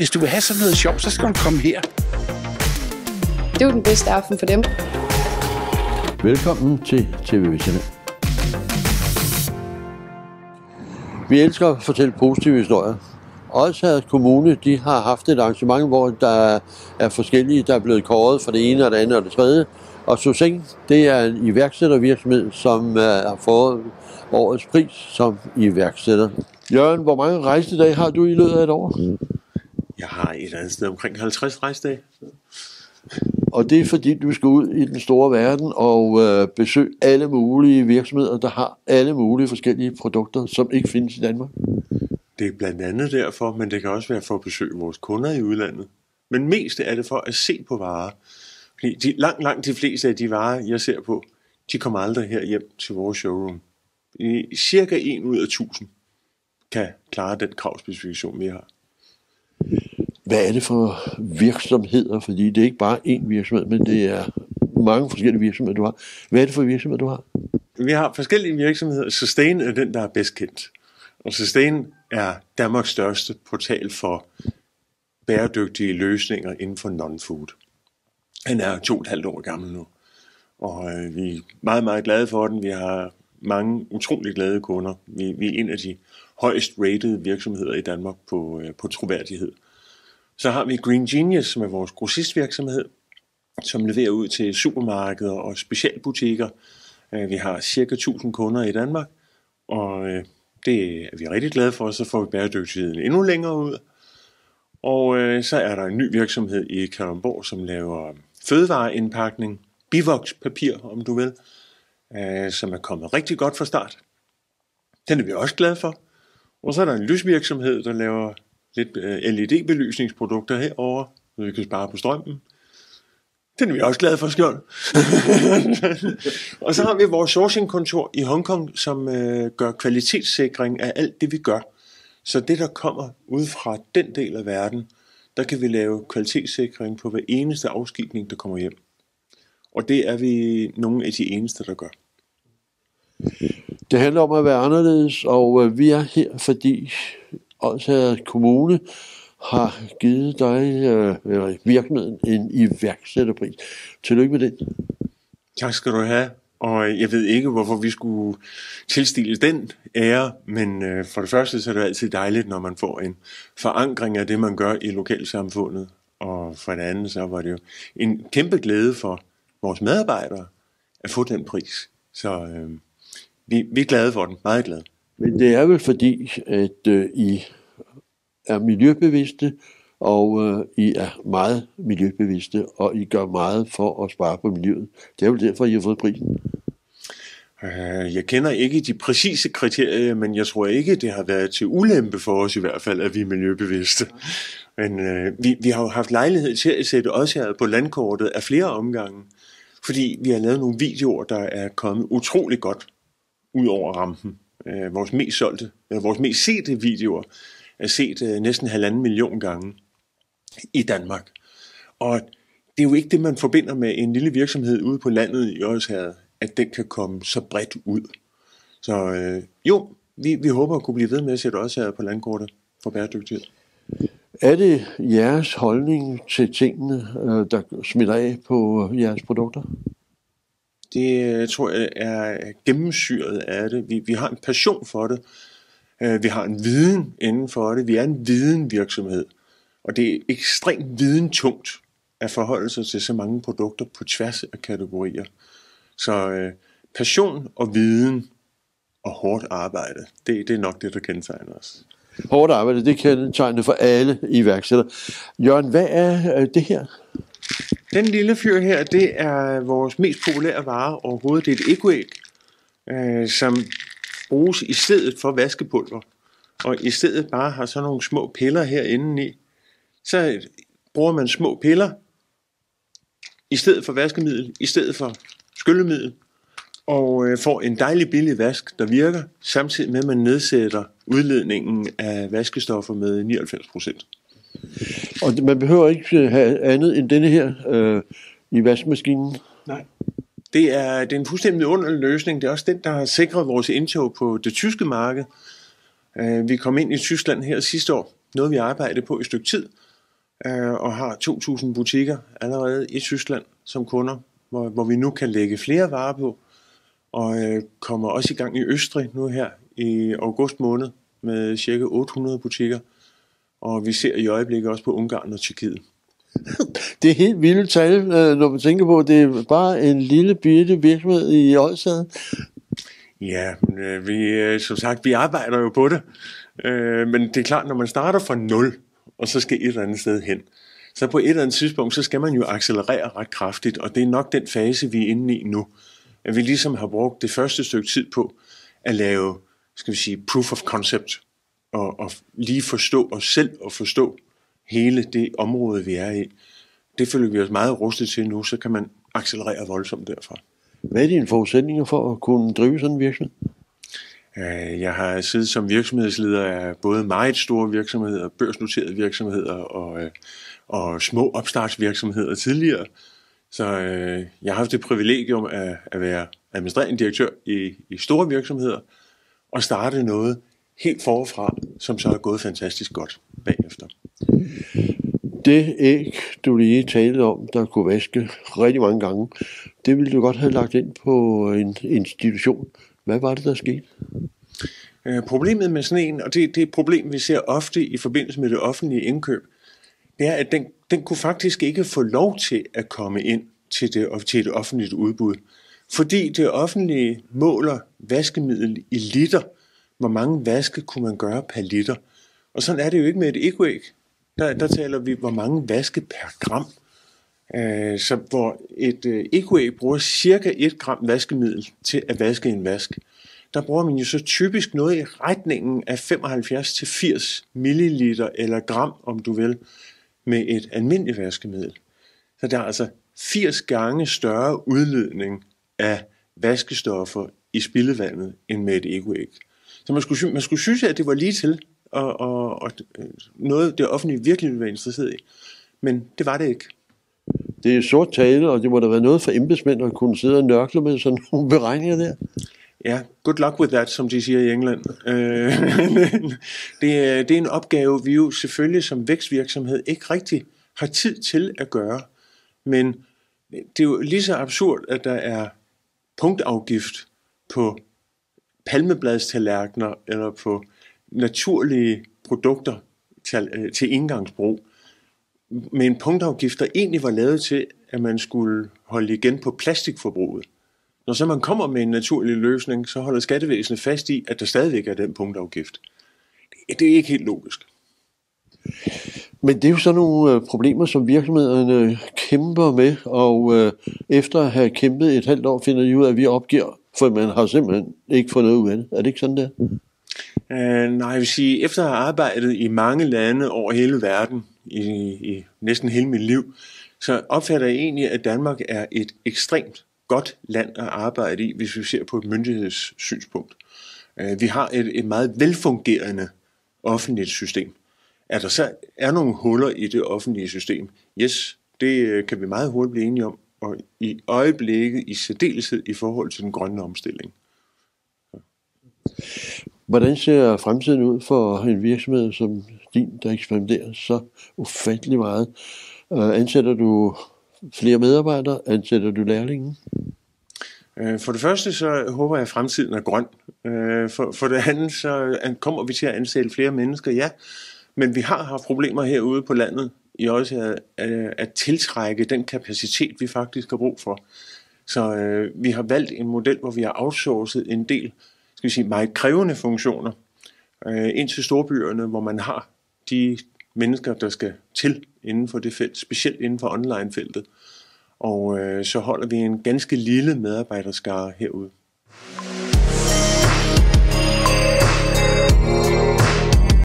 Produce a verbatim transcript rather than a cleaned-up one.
Hvis du vil have sådan noget sjov, så skal du komme her. Det er jo den bedste aften for dem. Velkommen til T V-Visserne. Vi elsker at fortælle positive historier. Odsherred Kommune, de har haft et arrangement, hvor der er forskellige, der er blevet kåret for det ene og det andet og det tredje. Og Susanne, det er en iværksættervirksomhed, som har fået årets pris som iværksætter. Jørgen, hvor mange rejsedage har du i løbet af et år? Jeg har et andet sted omkring halvtreds rejsedage. Og det er fordi, du skal ud i den store verden og øh, besøge alle mulige virksomheder, der har alle mulige forskellige produkter, som ikke findes i Danmark. Det er blandt andet derfor, men det kan også være for at besøge vores kunder i udlandet. Men mest er det for at se på varer. Fordi de, langt, langt de fleste af de varer, jeg ser på, de kommer aldrig her hjem til vores showroom. I cirka en ud af tusind kan klare den kravspecifikation, vi har. Hvad er det for virksomheder? Fordi det er ikke bare én virksomhed, men det er mange forskellige virksomheder, du har. Hvad er det for virksomheder, du har? Vi har forskellige virksomheder. Sustain er den, der er bedst kendt. Og Sustain er Danmarks største portal for bæredygtige løsninger inden for non-food. Han er to og et halvt år gammel nu. Og øh, vi er meget, meget glade for den. Vi har mange utrolig glade kunder. Vi, vi er en af de højst rated virksomheder i Danmark på, øh, på troværdighed. Så har vi Green Genius, som er vores grossistvirksomhed, som leverer ud til supermarkeder og specialbutikker. Vi har cirka tusind kunder i Danmark, og det er vi rigtig glade for, så får vi bæredygtigheden endnu længere ud. Og så er der en ny virksomhed i Kalundborg, som laver fødevareindpakning, bivokspapir, om du vil, som er kommet rigtig godt fra start. Den er vi også glade for. Og så er der en lysvirksomhed, der laver lidt L E D-belysningsprodukter herovre, så vi kan spare på strømmen. Den er vi også glade for, Skjold. Og så har vi vores sourcingkontor i Hongkong, som øh, gør kvalitetssikring af alt det, vi gør. Så det, der kommer ud fra den del af verden, der kan vi lave kvalitetssikring på hver eneste afskibning, der kommer hjem. Og det er vi nogle af de eneste, der gør. Det handler om at være anderledes, og øh, vi er her, fordi Odsherred Kommune har givet dig, øh, eller virksomheden, en iværksætterpris. Tillykke med den. Tak skal du have. Og jeg ved ikke, hvorfor vi skulle tilstille den ære, men øh, for det første så er det altid dejligt, når man får en forankring af det, man gør i lokalsamfundet. Og for det andet, så var det jo en kæmpe glæde for vores medarbejdere at få den pris. Så øh, vi, vi er glade for den, meget glade. Men det er vel fordi, at øh, I er miljøbevidste, og øh, I er meget miljøbevidste, og I gør meget for at spare på miljøet. Det er vel derfor, I har fået prisen. Øh, jeg kender ikke de præcise kriterier, men jeg tror ikke, det har været til ulempe for os i hvert fald, at vi er miljøbevidste. Men øh, vi, vi har jo haft lejlighed til at sætte os her på landkortet af flere omgange, fordi vi har lavet nogle videoer, der er kommet utrolig godt ud over rampen. Øh, vores mest solgte, øh, vores mest sete videoer er set øh, næsten halvanden million gange i Danmark. Og det er jo ikke det, man forbinder med en lille virksomhed ude på landet i Odsherred, at den kan komme så bredt ud. Så øh, jo, vi, vi håber at kunne blive ved med at sætte Odsherred på landkortet for bæredygtighed. Er det jeres holdning til tingene, øh, der smitter af på jeres produkter? Det tror jeg er gennemsyret af det. Vi, vi har en passion for det. Vi har en viden inden for det. Vi er en videnvirksomhed. Og det er ekstremt videntungt at forholde sig til så mange produkter på tværs af kategorier. Så øh, passion og viden og hårdt arbejde, det, det er nok det, der kendetegner os. Hårdt arbejde, det kendetegner for alle iværksættere. Jørgen, hvad er det her? Den lille fyr her, det er vores mest populære vare overhovedet. Det er et ekoæg, øh, som bruges i stedet for vaskepulver. Og i stedet bare har sådan nogle små piller herinde i. Så bruger man små piller i stedet for vaskemiddel, i stedet for skyllemiddel. Og øh, får en dejlig billig vask, der virker, samtidig med at man nedsætter udledningen af vaskestoffer med nioghalvfems procent. Og man behøver ikke have andet end denne her øh, i vaskemaskinen? Nej. Det er, det er en fuldstændig underlig løsning. Det er også den, der har sikret vores indtog på det tyske marked. Uh, vi kom ind i Tyskland her sidste år. Noget vi arbejdede på i et stykke tid. øh, og har to tusind butikker allerede i Tyskland som kunder, hvor, hvor vi nu kan lægge flere varer på, og øh, kommer også i gang i Østrig nu her i august måned med cirka otte hundrede butikker, og vi ser i øjeblikket også på Ungarn og Tjekkiet. Det er helt vildt tal, når man tænker på, at det er bare en lille bitte virksomhed i Odsherred. Ja, men vi, som sagt, vi arbejder jo på det, men det er klart, når man starter fra nul, og så skal et eller andet sted hen, så på et eller andet tidspunkt, så skal man jo accelerere ret kraftigt, og det er nok den fase, vi er inde i nu. At vi ligesom har brugt det første stykke tid på at lave, skal vi sige, proof of concept, og, og lige forstå os selv og forstå hele det område, vi er i. Det føler vi os meget rustet til nu, så kan man accelerere voldsomt derfra. Hvad er dine forudsætninger for at kunne drive sådan en virksomhed? Jeg har siddet som virksomhedsleder af både meget store virksomheder, børsnoterede virksomheder og, og små opstartsvirksomheder tidligere. Så øh, jeg har haft det privilegium at, at være administrerende direktør i, i store virksomheder og starte noget helt forfra, som så er gået fantastisk godt bagefter. Det æg, du lige talte om, der kunne vaske rigtig mange gange, det ville du godt have lagt ind på en institution. Hvad var det, der skete? Øh, problemet med sådan en, og det, det er et problem, vi ser ofte i forbindelse med det offentlige indkøb, det er, at den, den kunne faktisk ikke få lov til at komme ind til det, til et offentligt udbud. Fordi det offentlige måler vaskemiddel i liter. Hvor mange vaske kunne man gøre per liter? Og sådan er det jo ikke med et ekoæg. Der, der taler vi, hvor mange vaske per gram. Øh, så hvor et øh, ekoæg bruger cirka et gram vaskemiddel til at vaske en vask. Der bruger man jo så typisk noget i retningen af femoghalvfjerds til firs milliliter eller gram, om du vil, med et almindeligt vaskemiddel. Så der er altså firs gange større udledning af vaskestoffer i spildevandet end med et ekoæg. Så man skulle, man skulle synes, at det var lige til, og, og, og noget det offentlige virkelig ville være interesseret i. Men det var det ikke. Det er sort tale, og det må da være noget for embedsmænd at kunne sidde og nørkle med sådan nogle beregninger der. Ja, good luck with that, som de siger i England. det, er, det er en opgave, vi jo selvfølgelig som vækstvirksomhed ikke rigtig har tid til at gøre. Men det er jo lige så absurd, at der er punktafgift på palmebladstallerkener eller på naturlige produkter til, til engangsbrug. Med en punktafgift, der egentlig var lavet til, at man skulle holde igen på plastikforbruget. Når så man kommer med en naturlig løsning, så holder skattevæsenet fast i, at der stadigvæk er den punktafgift. Det er ikke helt logisk. Men det er jo sådan nogle øh, problemer, som virksomhederne kæmper med, og øh, efter at have kæmpet et halvt år, finder de ud af, at vi opgiver, for man har simpelthen ikke fået noget ud af det. Er det ikke sådan der? Uh, nej, jeg vil sige, efter at have arbejdet i mange lande over hele verden, i, i næsten hele mit liv, så opfatter jeg egentlig, at Danmark er et ekstremt godt land at arbejde i, hvis vi ser på et myndighedssynspunkt. Uh, vi har et, et meget velfungerende offentligt system. At der så er nogle huller i det offentlige system, yes, det kan vi meget hurtigt blive enige om, og i øjeblikket i særdeleshed i forhold til den grønne omstilling. Hvordan ser fremtiden ud for en virksomhed som din, der eksperimenterer så ufattelig meget? Ansætter du flere medarbejdere? Ansætter du lærlinge? For det første så håber jeg, at fremtiden er grøn. For, for det andet så kommer vi til at ansætte flere mennesker, ja. Men vi har haft problemer herude på landet i også at, at tiltrække den kapacitet, vi faktisk har brug for. Så øh, vi har valgt en model, hvor vi har outsourcet en del, skal vi sige, meget krævende funktioner øh, ind til storbyerne, hvor man har de mennesker, der skal til inden for det felt, specielt inden for online-feltet. Og øh, så holder vi en ganske lille medarbejderskare herude.